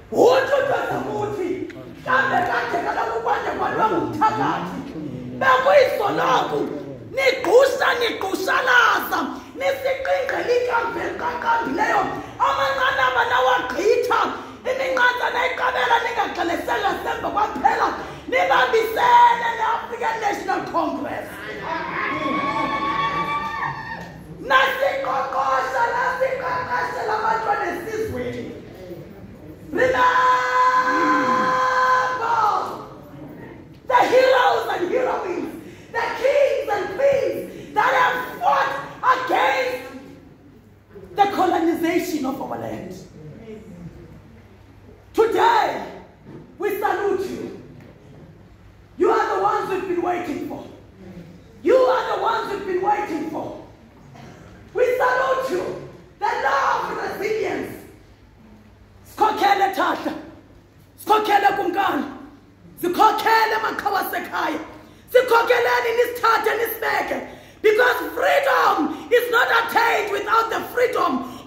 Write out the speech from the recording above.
Uthi kambe kade kalakubanje kwalwa ngumthakathi bekuyisoloku nigqushalaza nisiqingqela ikambe eqaqambileyo amanqanaba nawagqitha iminqantsha nayiqabela ningaxelesela semva kwaphela nibambisene ne-African National Congress nasiqoqosha nasiqaqashela abantwana esizweni. Remember the heroes and heroines, the kings and queens that have fought against the colonization of our land. Today, we salute you. You are the ones we've been waiting for. You are the ones we've been waiting for. We salute you. The love and resilience. Sikhokhele Thahla, sikhokhele Kumkani, sikhokhele Makawasekhaya, sikhokheleni nisithathe nisibeke, because freedom is not attained without the freedom